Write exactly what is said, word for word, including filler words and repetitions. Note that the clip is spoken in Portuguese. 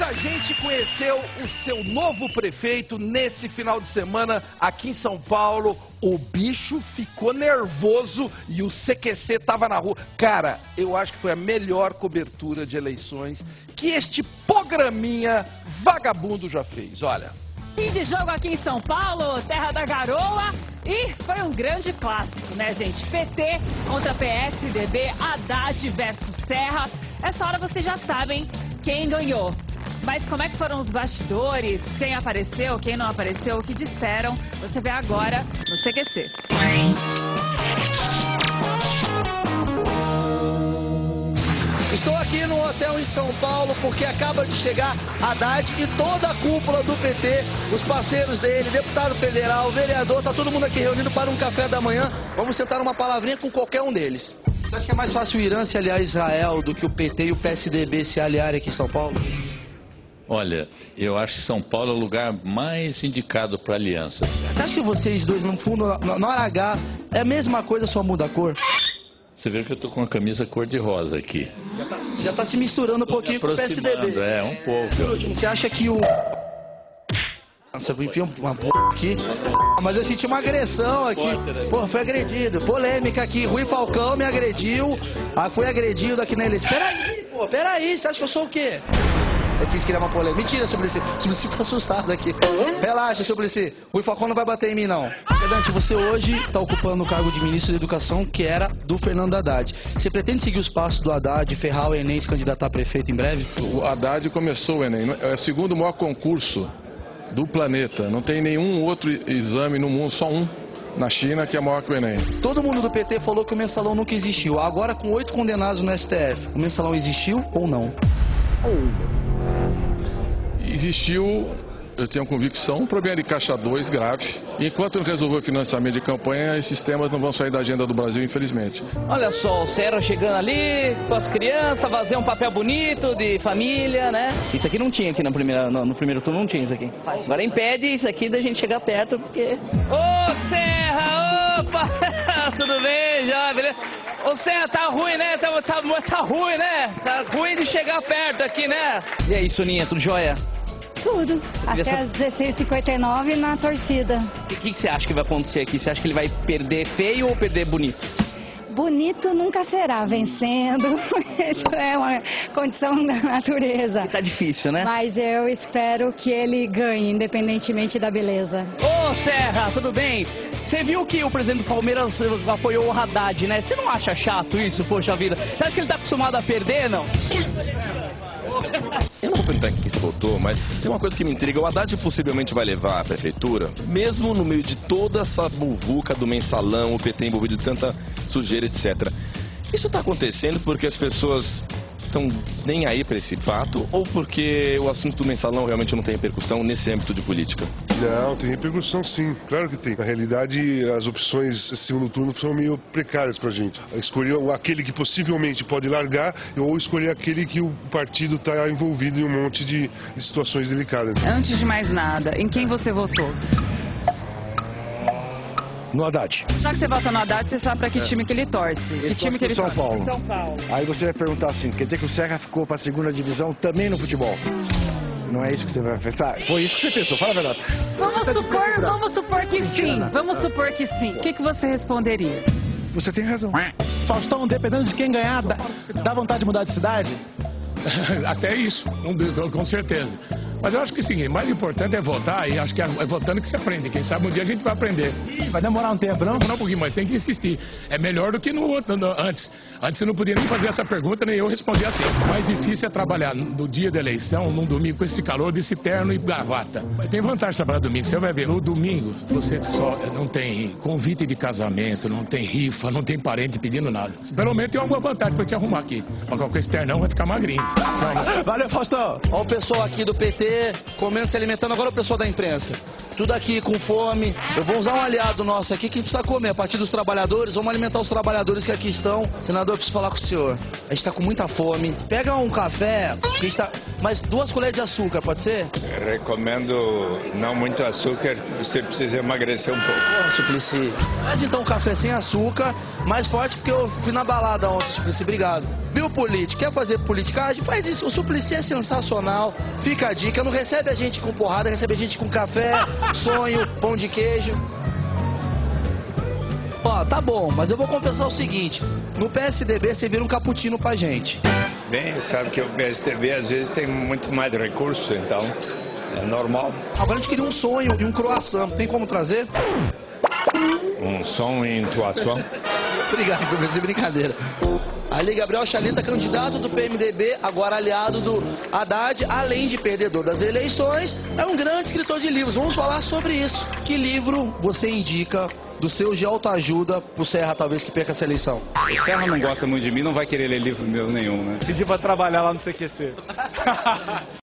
a gente conheceu o seu novo prefeito nesse final de semana aqui em São Paulo. O bicho ficou nervoso e o C Q C tava na rua. Cara, eu acho que foi a melhor cobertura de eleições que este programinha vagabundo já fez, olha. Fim de jogo aqui em São Paulo, terra da garoa, e foi um grande clássico, né, gente? P T contra P S D B, Haddad versus Serra. Essa hora vocês já sabem quem ganhou. Mas como é que foram os bastidores? Quem apareceu, quem não apareceu, o que disseram? Você vê agora no C Q C. Estou aqui no hotel em São Paulo porque acaba de chegar Haddad e toda a cúpula do P T, os parceiros dele, deputado federal, vereador, tá todo mundo aqui reunido para um café da manhã. Vamos sentar uma palavrinha com qualquer um deles. Você acha que é mais fácil o Irã se aliar a Israel do que o P T e o P S D B se aliarem aqui em São Paulo? Olha, eu acho que São Paulo é o lugar mais indicado para aliança. Você acha que vocês dois, no fundo, na hora H, é a mesma coisa, só muda a cor? Você vê que eu tô com uma camisa cor-de-rosa aqui. Já tá, já tá se misturando um pouquinho com o P S D B. É, um pouco. Por último, você acha que o... Nossa, eu enfio uma p... aqui. Mas eu senti uma agressão aqui. Pô, foi agredido. Polêmica aqui. Rui Falcão me agrediu. Ah, foi agredido aqui na eleição. Peraí, pô, peraí. Você acha que eu sou o quê? Eu quis criar uma polêmica. Mentira, Suplicy. Suplicy ficou assustado aqui. Relaxa, Suplicy. Rui Falcão não vai bater em mim, não. Dante, você hoje está ocupando o cargo de ministro da Educação, que era do Fernando Haddad. Você pretende seguir os passos do Haddad, ferrar o Enem e se candidatar a prefeito em breve? O Haddad começou o Enem. É o segundo maior concurso do planeta. Não tem nenhum outro exame no mundo, só um. Na China, que é maior que o Enem. Todo mundo do P T falou que o mensalão nunca existiu. Agora, com oito condenados no S T F, o mensalão existiu ou não? Existiu, eu tenho convicção, um problema de caixa dois grave. Enquanto não resolver o financiamento de campanha, esses temas não vão sair da agenda do Brasil, infelizmente. Olha só, o Serra chegando ali com as crianças, fazer um papel bonito de família, né? Isso aqui não tinha aqui na primeira, no, no primeiro turno, não tinha isso aqui. Agora impede isso aqui da gente chegar perto, porque... Ô, Serra, opa! Tudo bem, já, beleza? Ô, Serra, tá ruim, né? Tá, tá, tá ruim, né? Tá ruim de chegar perto aqui, né? E aí, Soninha, tudo jóia? Tudo. Até às dezesseis e cinquenta e nove na torcida. O que, que você acha que vai acontecer aqui? Você acha que ele vai perder feio ou perder bonito? Bonito nunca será, vencendo. Isso é uma condição da natureza. Tá difícil, né? Mas eu espero que ele ganhe, independentemente da beleza. Ô, Serra, tudo bem? Você viu que o presidente do Palmeiras apoiou o Haddad, né? Você não acha chato isso, poxa vida? Você acha que ele tá acostumado a perder, não? Eu não vou perguntar quem se votou, mas tem uma coisa que me intriga. O Haddad possivelmente vai levar a prefeitura, mesmo no meio de toda essa buvuca do mensalão, o P T envolvido de tanta sujeira, etcétera. Isso está acontecendo porque as pessoas estão nem aí para esse fato ou porque o assunto do mensalão realmente não tem repercussão nesse âmbito de política? Não, tem repercussão sim, claro que tem. Na realidade, as opções segundo turno são meio precárias pra gente. Escolher aquele que possivelmente pode largar ou escolher aquele que o partido está envolvido em um monte de, de situações delicadas. Antes de mais nada, em quem você votou? No Haddad. Já que você vota no Haddad, você sabe pra que time que ele torce. Que time que ele São torce? Paulo. São Paulo. Aí você vai perguntar assim, quer dizer que o Serra ficou pra segunda divisão também no futebol? Não é isso que você vai pensar? Foi isso que você pensou, fala a verdade. Vamos supor, vamos supor que sim. Vamos supor que sim. O que, que você responderia? Você tem razão. Faustão, dependendo de quem ganhar, dá, dá vontade de mudar de cidade? Até isso, com certeza. Mas eu acho que é o seguinte, mais importante é votar e acho que é votando que se aprende. Quem sabe um dia a gente vai aprender. Ih, vai demorar um tempo, não? Não um pouquinho, mas tem que insistir. É melhor do que no outro, no, antes. Antes você não podia nem fazer essa pergunta, nem eu responder assim. O mais difícil é trabalhar no dia da eleição, num domingo, com esse calor, desse terno e gravata. Mas tem vantagem de trabalhar domingo. Você vai ver, no domingo, você só não tem convite de casamento, não tem rifa, não tem parente pedindo nada. Pelo menos tem alguma vantagem pra te arrumar aqui. Mas com esse ternão vai ficar magrinho. Valeu, Faustão. Olha o pessoal aqui do P T B, comendo, se alimentando. Agora o pessoal da imprensa, tudo aqui com fome. Eu vou usar um aliado nosso aqui que precisa comer. A partir dos trabalhadores, vamos alimentar os trabalhadores que aqui estão. Senador, eu preciso falar com o senhor. A gente tá com muita fome. Pega um café, que a gente tá... mas duas colheres de açúcar, pode ser? Recomendo não muito açúcar, você precisa emagrecer um pouco. Porra, Suplicy. Mas então um café sem açúcar, mais forte porque eu fui na balada ontem, Suplicy, obrigado. Viu, político? Quer fazer politicagem? Faz isso. O Suplicy é sensacional. Fica a dica. Não recebe a gente com porrada, recebe a gente com café, sonho, pão de queijo. Ó, tá bom, mas eu vou confessar o seguinte. No P S D B você vira um cappuccino pra gente. Bem, sabe que o P S D B às vezes tem muito mais recurso, então é normal. Agora a gente queria um sonho e um croissant. Tem como trazer? Um som e intuação. Obrigado, Suplicy, brincadeira. Ali, Gabriel Chalita, candidato do P M D B, agora aliado do Haddad, além de perdedor das eleições, é um grande escritor de livros. Vamos falar sobre isso. Que livro você indica do seu de autoajuda pro Serra, talvez, que perca essa eleição? O Serra não gosta muito de mim, não vai querer ler livro meu nenhum, né? Pedi pra trabalhar lá no C Q C.